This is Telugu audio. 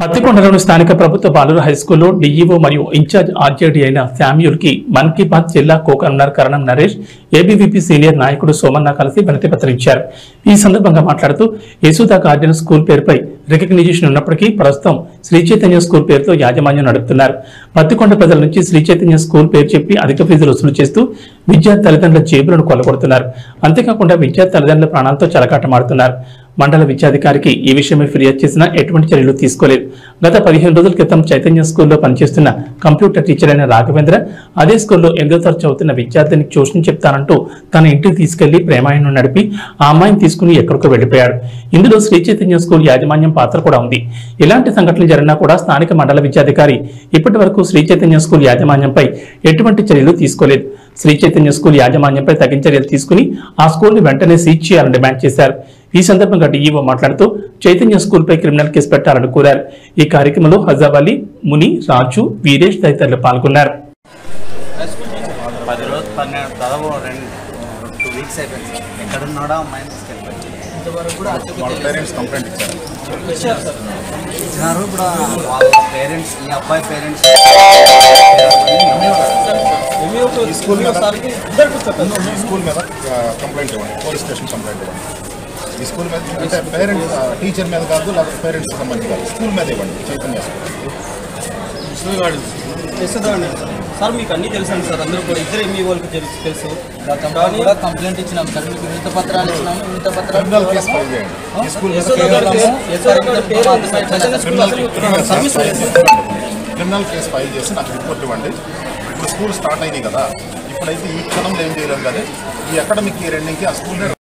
పత్తికొండలోని స్థానిక ప్రభుత్వ బాలుర హైస్కూల్లో డీఈఓ మరియు ఇన్ఛార్జ్ ఆర్జేడీ అయిన శామ్యూల్ కి మన్ కీ బాత్ జిల్లా co-convener Karanam Naresh, ABVP senior నాయకుడు సోమన్న కలిసి వినతిపత్రం ఇచ్చారు. ఈ సందర్భంగా మాట్లాడుతూ యశోద గార్డెన్ స్కూల్ పేరుపై రికగ్నిషన్ ఉన్నప్పటికీ ప్రస్తుతం శ్రీ చైతన్య స్కూల్ పేరుతో యాజమాన్యం నడుపుతున్నారు. పత్తికొండ ప్రజల నుంచి శ్రీ చైతన్య స్కూల్ పేరు చెప్పి అధిక ఫీజులు వసూలు చేస్తూ విద్యార్థి తల్లిదండ్రుల జేబులను కొల్లగొడుతున్నారు. అంతేకాకుండా విద్యార్థి తల్లిదండ్రుల ప్రాణాలతో చెలకాటమాడుతున్నారు. మండల విద్యాధికారికి ఈ విషయమై ఫిర్యాదు చేసినా ఎటువంటి చర్యలు తీసుకోలేదు. గత 15 రోజుల క్రితం చైతన్య స్కూల్లో పనిచేస్తున్న కంప్యూటర్ టీచర్ అయిన రాఘవేంద్ర అదే స్కూల్లో 8వ తరగతి చదువుతున్న విద్యార్థిని ట్యూషన్ చెప్తానంటూ తన ఇంటికి తీసుకెళ్లి ప్రేమాయణం నడిపి ఆ అమ్మాయిని తీసుకుని ఎక్కడికో వెళ్లిపోయాడు. ఇందులో శ్రీ చైతన్య స్కూల్ యాజమాన్యం పాత్ర కూడా ఉంది. ఇలాంటి సంఘటనలు జరిగినా కూడా స్థానిక మండల విద్యాధికారి ఇప్పటి వరకు శ్రీ చైతన్య స్కూల్ యాజమాన్యంపై ఎటువంటి చర్యలు తీసుకోలేదు. శ్రీ చైతన్య స్కూల్ యాజమాన్యంపై తగిన చర్యలు తీసుకుని ఆ స్కూల్ ని వెంటనే సీజ్ చేయాలని డిమాండ్ చేశారు. ఈ సందర్భంగా డీఈఓ మాట్లాడుతూ చైతన్య స్కూల్ పై క్రిమినల్ కేసు పెట్టాలని కోరారు. ఈ కార్యక్రమంలో హజావాలి, ముని, రాజు, వీరేష్ తదితరులు పాల్గొన్నారు. ఈ స్కూల్ మీద అంటే పేరెంట్స్ టీచర్ మీద కాదు, లేదా పేరెంట్స్ సంబంధించి కాదు, స్కూల్ మీద ఇవ్వండి. చైతన్య స్కూల్ సార్ మీకు అన్నీ తెలుసండి సార్, అందరూ కూడా ఇద్దరు మీ వాళ్ళకి తెలుసు. కంప్లైంట్ ఇచ్చినాం సార్, మీకు వినత పత్రాలు ఇచ్చినాము. వినత పత్రాలు క్రిమినల్ కేసు ఫైల్ చేయండి. క్రిమినల్ కేసు ఫైల్ చేసి నాకు రిపోర్ట్ ఇవ్వండి. ఇప్పుడు స్కూల్ స్టార్ట్ అయినాయి కదా, ఇప్పుడైతే ఈ క్షణంలో ఏం చేయలేము, కానీ ఈ అకాడమిక్ ఇయర్ ఎండింగ్కి ఆ స్కూల్